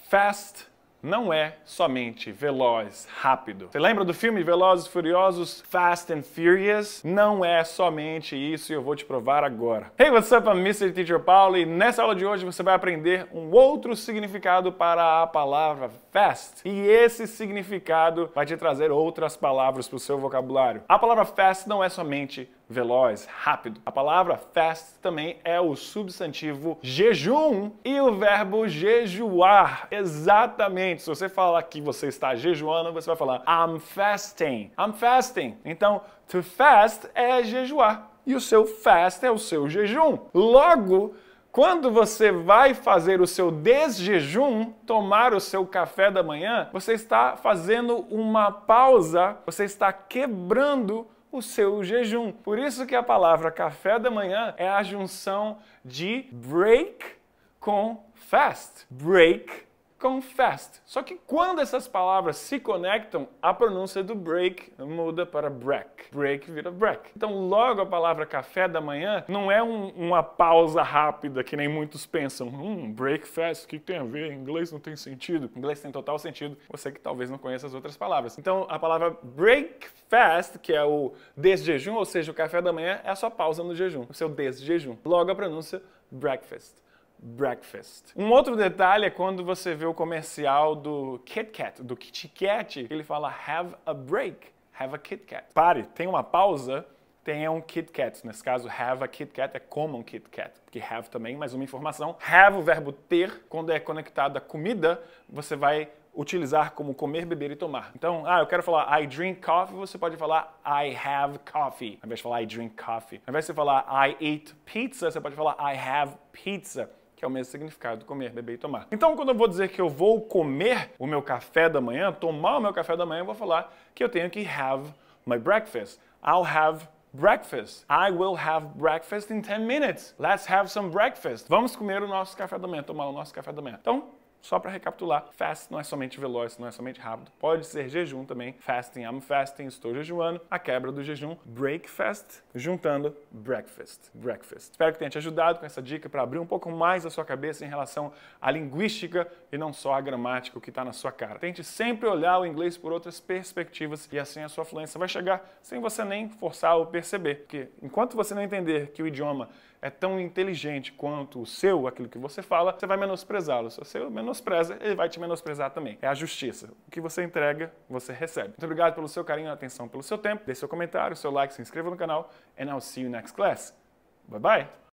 Fast não é somente veloz, rápido. Você lembra do filme Velozes e Furiosos, Fast and Furious? Não é somente isso e eu vou te provar agora. Hey, what's up? I'm MrTeacherPaulo e nessa aula de hoje você vai aprender um outro significado para a palavra fast. E esse significado vai te trazer outras palavras para o seu vocabulário. A palavra fast não é somente veloz, rápido. A palavra fast também é o substantivo jejum e o verbo jejuar. Exatamente. Se você falar que você está jejuando, você vai falar I'm fasting. I'm fasting. Então, to fast é jejuar. E o seu fast é o seu jejum. Logo, quando você vai fazer o seu desjejum, tomar o seu café da manhã, você está fazendo uma pausa, você está quebrando o seu jejum. Por isso que a palavra café da manhã é a junção de break com fast. Break com fast. Só que quando essas palavras se conectam, a pronúncia do break muda para break. Break vira break. Então logo a palavra café da manhã não é uma pausa rápida que nem muitos pensam. Break fast, o que tem a ver? Em inglês não tem sentido. Em inglês tem total sentido. Você que talvez não conheça as outras palavras. Então a palavra break fast, que é o desjejum, ou seja, o café da manhã, é a sua pausa no jejum, o seu desjejum. Logo a pronúncia breakfast. Breakfast. Um outro detalhe é quando você vê o comercial do Kit Kat, do Kit Kat, ele fala have a break, have a Kit Kat. Pare, tem uma pausa, tenha um Kit Kat. Nesse caso, have a Kit Kat é como um Kit Kat, porque have também, mais uma informação. Have, o verbo ter, quando é conectado à comida, você vai utilizar como comer, beber e tomar. Então, eu quero falar I drink coffee, você pode falar I have coffee, ao invés de falar I drink coffee. Ao invés de você falar I eat pizza, você pode falar I have pizza, que é o mesmo significado, comer, beber e tomar. Então, quando eu vou dizer que eu vou comer o meu café da manhã, tomar o meu café da manhã, eu vou falar que eu tenho que have my breakfast. I'll have breakfast. I will have breakfast in 10 minutes. Let's have some breakfast. Vamos comer o nosso café da manhã, tomar o nosso café da manhã. Então, só para recapitular, fast não é somente veloz, não é somente rápido, pode ser jejum também. Fasting, I'm fasting, estou jejuando. A quebra do jejum, break fast, juntando breakfast. Breakfast. Espero que tenha te ajudado com essa dica para abrir um pouco mais a sua cabeça em relação à linguística e não só à gramática, o que está na sua cara. Tente sempre olhar o inglês por outras perspectivas e assim a sua fluência vai chegar sem você nem forçar ou perceber. Porque enquanto você não entender que o idioma é tão inteligente quanto o seu, aquilo que você fala, você vai menosprezá-lo. Se você menospreza, ele vai te menosprezar também. É a justiça. O que você entrega, você recebe. Muito obrigado pelo seu carinho e atenção, pelo seu tempo. Deixe seu comentário, seu like, se inscreva no canal. And I'll see you next class. Bye bye!